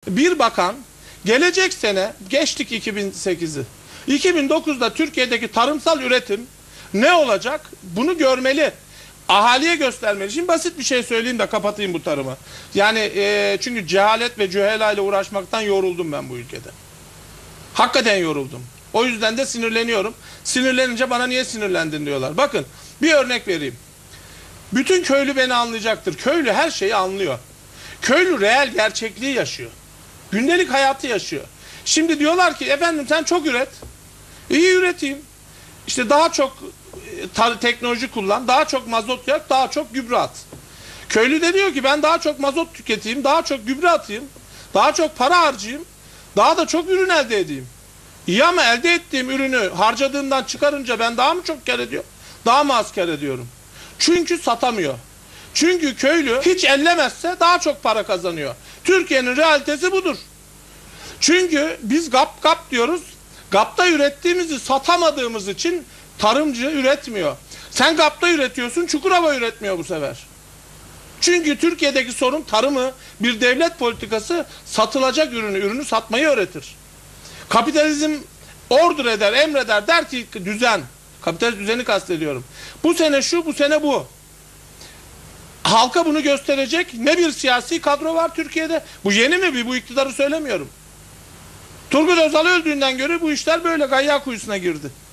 bir bakan gelecek sene, geçtik 2008'i, 2009'da Türkiye'deki tarımsal üretim ne olacak? Bunu görmeli. Ahaliye göstermeli. Şimdi basit bir şey söyleyeyim de kapatayım bu tarımı. Yani çünkü cehalet ve cühelayla uğraşmaktan yoruldum ben bu ülkede. Hakikaten yoruldum. O yüzden de sinirleniyorum. Sinirlenince bana niye sinirlendin diyorlar. Bakın bir örnek vereyim. Bütün köylü beni anlayacaktır. Köylü her şeyi anlıyor. Köylü reel gerçekliği yaşıyor. Gündelik hayatı yaşıyor. Şimdi diyorlar ki efendim sen çok üret. İyi üreteyim. İşte daha çok teknoloji kullan, daha çok mazot yak, daha çok gübre at. Köylü de diyor ki ben daha çok mazot tüketeyim, daha çok gübre atayım, daha çok para harcayayım, daha da çok ürün elde edeyim. İyi ama elde ettiğim ürünü harcadığımdan çıkarınca ben daha mı çok kar ediyorum, daha mı az kar ediyorum? Çünkü satamıyor. Çünkü köylü hiç ellemezse daha çok para kazanıyor. Türkiye'nin realitesi budur. Çünkü biz GAP diyoruz. GAP'ta ürettiğimizi satamadığımız için tarımcı üretmiyor. Sen GAP'ta üretiyorsun, Çukurova üretmiyor bu sefer. Çünkü Türkiye'deki sorun tarımı, bir devlet politikası satılacak ürünü satmayı öğretir. Kapitalizm order eder, emreder, der ki düzen, kapitalist düzeni kastediyorum. Bu sene şu, bu sene bu. Halka bunu gösterecek ne bir siyasi kadro var Türkiye'de. Bu yeni mi? Bu iktidarı söylemiyorum. Turgut Özal öldüğünden göre bu işler böyle gayya kuyusuna girdi.